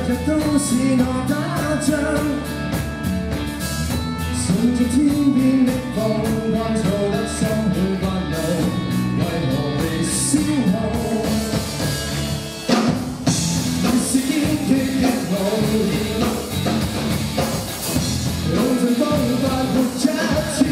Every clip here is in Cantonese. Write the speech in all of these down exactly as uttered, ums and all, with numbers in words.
切都是我打仗。順着天邊的風，乾燥得心會發怒，為何被消耗？越是堅決越無言，用盡方法活一次，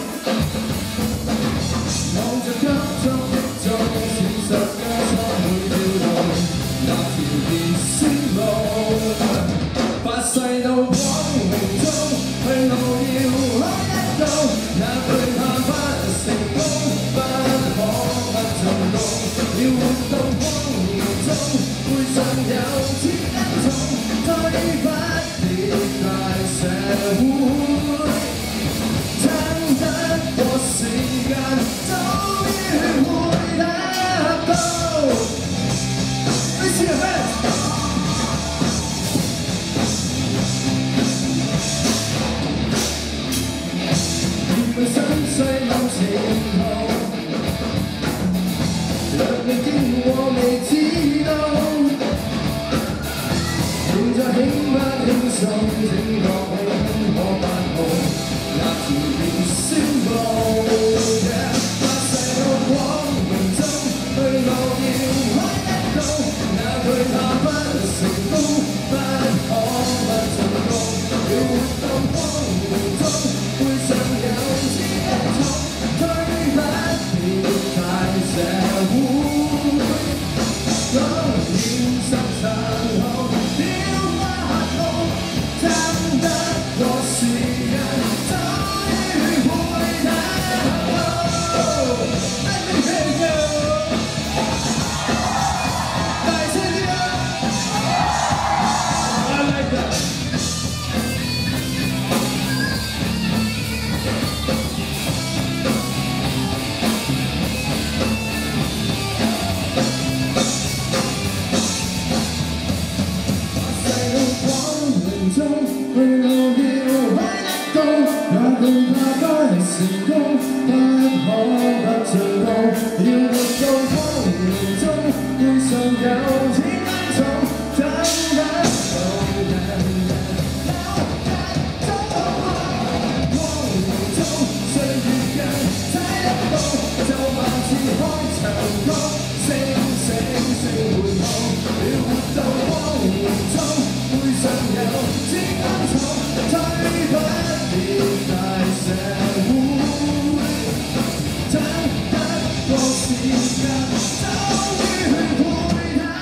望着急速的鐘，現實加速會跳動，那條電線路，發誓到光榮中去路遙開一道，也懼怕不成功，不可不進攻，要活到光榮中，背上有千斤重，推不掉大社會，撐得過時間，終於會得到。Let's hear it.心碎往前途，若你經過未知道，現在輕不輕鬆，整個輕可八號，那條電線路，發誓到光榮中，去路遙開一道，也懼怕不成功，不可不進攻，要活到光榮中，背上有推不掉大社會，當現實殘酷，飄不空，爭得過時間，終於會得到。Let me hear you， 大聲啲啊 ！I like that。去路遙開一道，也懼怕不成功，不可不進攻，要活到光榮中，背上有千斤重，爭得到人人有一種光榮中，歲月人踩一步，就萬次開場曲，聲聲聲回望，要活到光榮中，背上有。推不掉大社會，爭得過時間，終於會得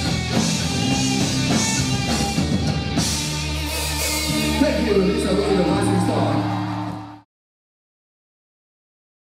到。Thank you，呢首歌。